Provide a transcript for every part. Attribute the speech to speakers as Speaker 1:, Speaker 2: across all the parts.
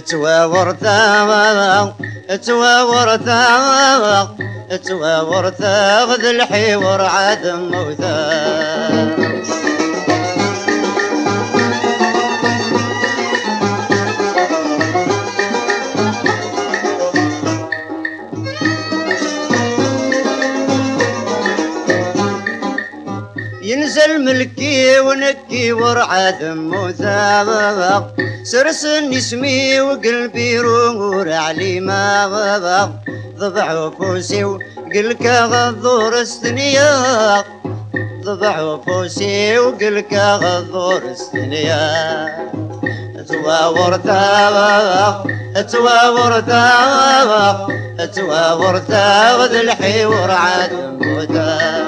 Speaker 1: تواورتا غد الحوار عاد موتا. ينزل ملكي ونكي ورعاد موتا، سرسن اسمي وقلبي رور علي ما ضبع فوسي وقلك غضور الثنيا، ضبع فوسي وقلك غضور الثنيا. تواورتا غد الحوار عاد موتا.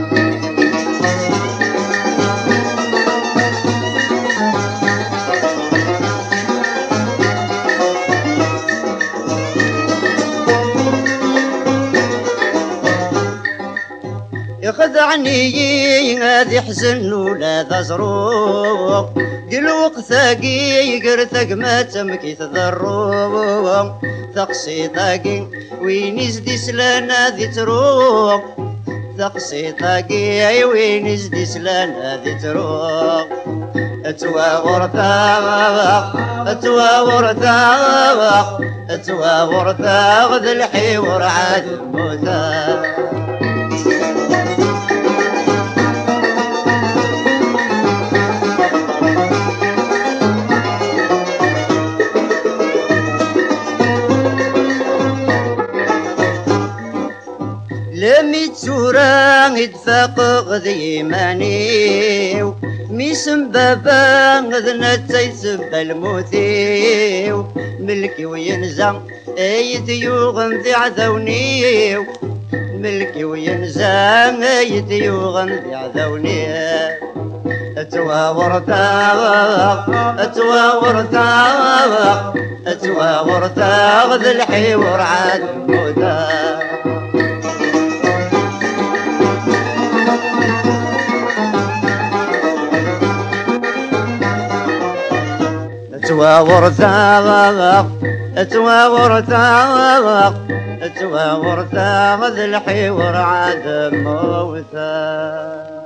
Speaker 1: يخدعني هذي حزن ولا ذا زروق، قلوق ثاقي قرثق ما تمكي تضروق، ثقسي ثاقي وين يزدي سلانا ذي تروق، ثقسي ثاقي وين يزدي سلانا ذي تروق. تواورتا غد الحوار عاد موتا. لمي تورا يدفاق غذي مانيو، ميسم بابا غذنا تيسب الموتيو، ملكي وينزع ايديوغن ذي عذونيو، ملكي وينزع ايديوغن ذي عذونيو. تواورتا غذ الحوار عاد موتا. تواورتا غذ الحوار عاد موتا.